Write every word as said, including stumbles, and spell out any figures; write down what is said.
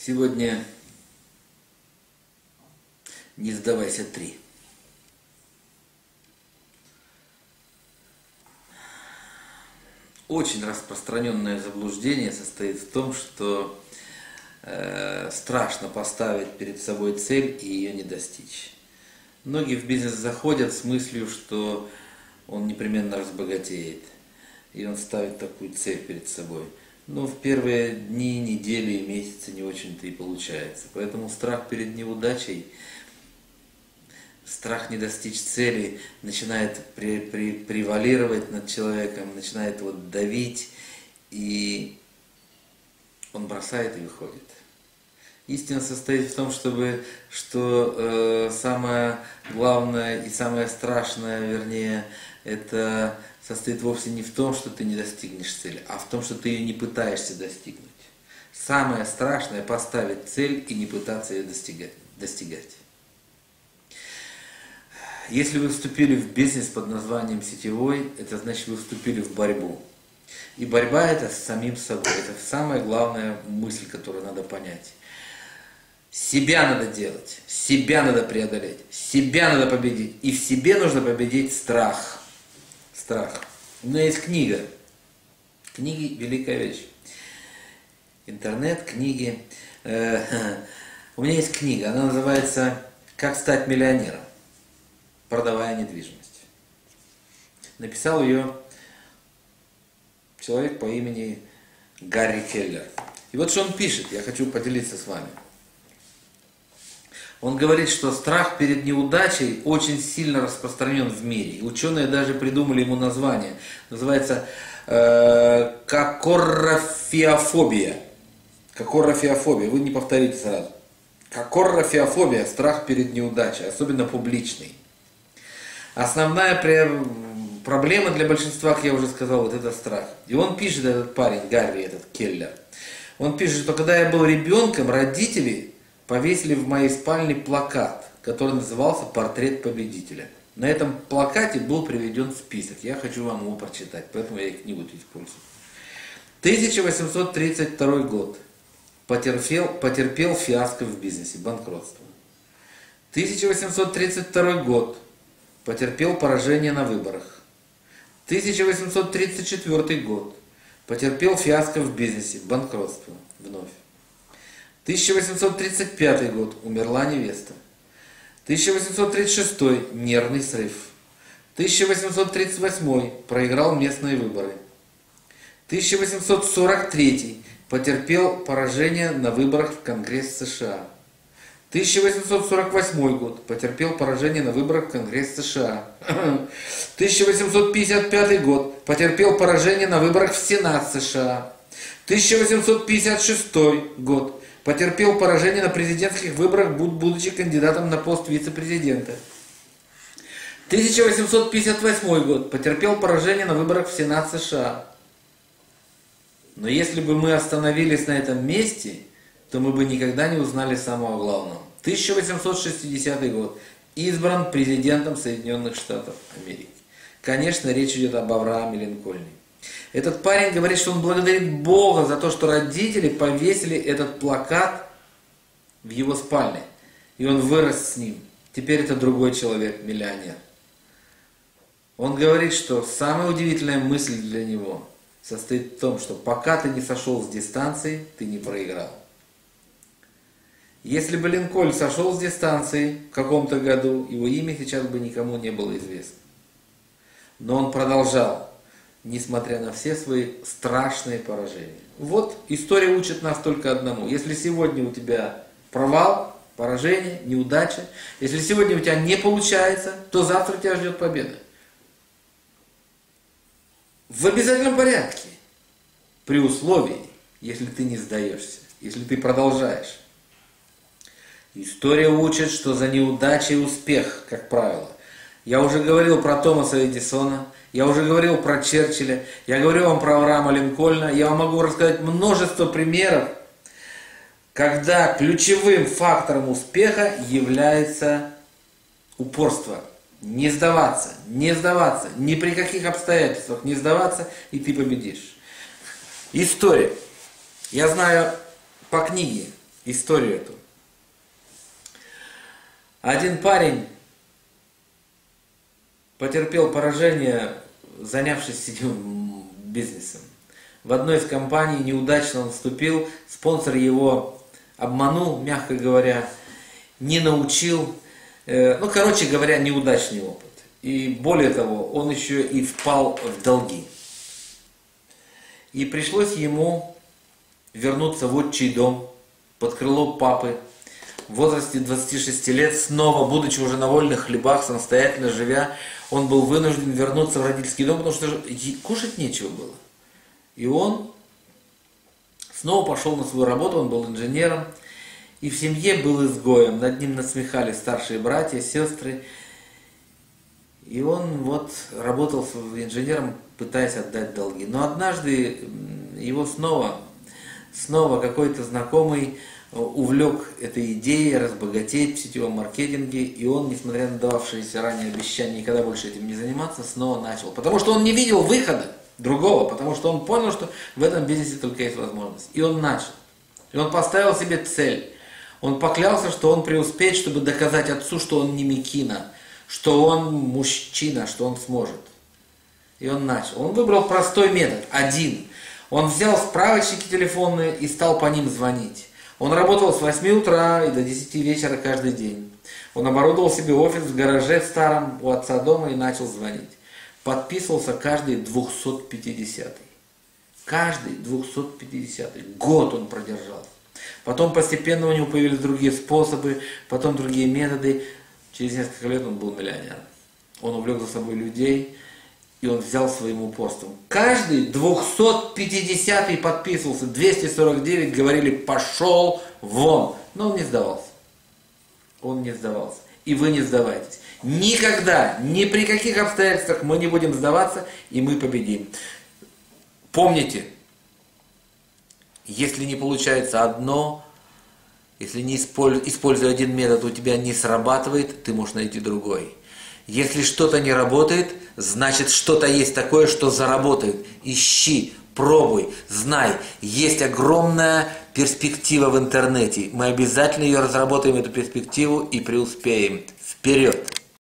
Сегодня не сдавайся три. Очень распространенное заблуждение состоит в том, что э, страшно поставить перед собой цель и ее не достичь. Многие в бизнес заходят с мыслью, что он непременно разбогатеет, и он ставит такую цель перед собой. Но в первые дни, недели и месяцы не очень-то и получается. Поэтому страх перед неудачей, страх не достичь цели начинает при, при, превалировать над человеком, начинает его давить, и он бросает и выходит. Истина состоит в том, чтобы, что э, самое главное и самое страшное, вернее, это состоит вовсе не в том, что ты не достигнешь цели, а в том, что ты ее не пытаешься достигнуть. Самое страшное – поставить цель и не пытаться ее достигать. достигать. Если вы вступили в бизнес под названием сетевой, это значит, вы вступили в борьбу. И борьба – это с самим собой. Это самая главная мысль, которую надо понять. Себя надо делать, себя надо преодолеть, себя надо победить. И в себе нужно победить страх. Страх. У меня есть книга. Книги – великая вещь. Интернет, книги. У меня есть книга, она называется «Как стать миллионером, продавая недвижимость». Написал ее человек по имени Гарри Келлер. И вот что он пишет, я хочу поделиться с вами. Он говорит, что страх перед неудачей очень сильно распространен в мире. И ученые даже придумали ему название. Называется э, кокоррофиофобия. Кокоррофиофобия. Вы не повторите сразу. Кокоррофиофобия – страх перед неудачей, особенно публичный. Основная проблема для большинства, как я уже сказал, вот это страх. И он пишет, этот парень, Гарри, этот Келлер, он пишет, что когда я был ребенком, родители повесили в моей спальне плакат, который назывался «Портрет победителя». На этом плакате был приведен список. Я хочу вам его прочитать, поэтому я и книгу использую. тысяча восемьсот тридцать второй год. Потерпел, потерпел фиаско в бизнесе, банкротство. тысяча восемьсот тридцать второй год. Потерпел поражение на выборах. тысяча восемьсот тридцать четвёртый год. Потерпел фиаско в бизнесе, банкротство вновь. тысяча восемьсот тридцать пятый год. Умерла невеста. тысяча восемьсот тридцать шестой. Нервный срыв. тысяча восемьсот тридцать восьмой. Проиграл местные выборы. тысяча восемьсот сорок третий. Потерпел поражение на выборах в Конгресс США. тысяча восемьсот сорок восьмой год. Потерпел поражение на выборах в Конгресс США. тысяча восемьсот пятьдесят пятый год. Потерпел поражение на выборах в Сенат США. тысяча восемьсот пятьдесят шестой год. Потерпел поражение на президентских выборах, будучи кандидатом на пост вице-президента. тысяча восемьсот пятьдесят восьмой год. Потерпел поражение на выборах в Сенат США. Но если бы мы остановились на этом месте, то мы бы никогда не узнали самого главного. тысяча восемьсот шестидесятый год. Избран президентом Соединенных Штатов Америки. Конечно, речь идет об Аврааме Линкольне. Этот парень говорит, что он благодарит Бога за то, что родители повесили этот плакат в его спальне. И он вырос с ним. Теперь это другой человек, миллионер. Он говорит, что самая удивительная мысль для него состоит в том, что пока ты не сошел с дистанции, ты не проиграл. Если бы Линкольн сошел с дистанции в каком-то году, его имя сейчас бы никому не было известно. Но он продолжал, несмотря на все свои страшные поражения. Вот история учит нас только одному. Если сегодня у тебя провал, поражение, неудача, если сегодня у тебя не получается, то завтра тебя ждет победа. В обязательном порядке. При условии, если ты не сдаешься, если ты продолжаешь. История учит, что за неудачей успех, как правило. Я уже говорил про Томаса Эдисона, я уже говорил про Черчилля, я говорил вам про Авраама Линкольна, я вам могу рассказать множество примеров, когда ключевым фактором успеха является упорство. Не сдаваться, не сдаваться, ни при каких обстоятельствах не сдаваться, и ты победишь. История. Я знаю по книге историю эту. Один парень потерпел поражение, занявшись этим бизнесом. В одной из компаний неудачно он вступил, спонсор его обманул, мягко говоря, не научил, э, ну, короче говоря, неудачный опыт. И более того, он еще и впал в долги. И пришлось ему вернуться в отчий дом под крыло папы в возрасте двадцати шести лет, снова, будучи уже на вольных хлебах, самостоятельно живя, он был вынужден вернуться в родительский дом, потому что кушать нечего было. И он снова пошел на свою работу, он был инженером, и в семье был изгоем. Над ним насмехались старшие братья, сестры. И он вот работал инженером, пытаясь отдать долги. Но однажды его снова, снова какой-то знакомый увлек этой идеей разбогатеть в сетевом маркетинге, и он, несмотря на дававшиеся ранее обещания никогда больше этим не заниматься, снова начал. Потому что он не видел выхода другого, потому что он понял, что в этом бизнесе только есть возможность. И он начал. И он поставил себе цель. Он поклялся, что он преуспеет, чтобы доказать отцу, что он не мекина, что он мужчина, что он сможет. И он начал. Он выбрал простой метод, один. Он взял справочники телефонные и стал по ним звонить. Он работал с восьми утра и до десяти вечера каждый день. Он оборудовал себе офис в гараже в старом у отца дома и начал звонить. Подписывался каждый двухсот пятидесятый. Каждый двухсот пятидесятый. Год он продержался. Потом постепенно у него появились другие способы, потом другие методы. Через несколько лет он был миллионером. Он увлек за собой людей, и он взял своим упорством. Каждый двухсот пятидесятый подписывался, двести сорок девять говорили «пошел вон». Но он не сдавался. Он не сдавался. И вы не сдавайтесь. Никогда, ни при каких обстоятельствах мы не будем сдаваться, и мы победим. Помните, если не получается одно, если не используя один метод, у тебя не срабатывает, ты можешь найти другой. Если что-то не работает, значит что-то есть такое, что заработает. Ищи, пробуй, знай. Есть огромная перспектива в интернете. Мы обязательно ее разработаем, эту перспективу, и преуспеем. Вперед!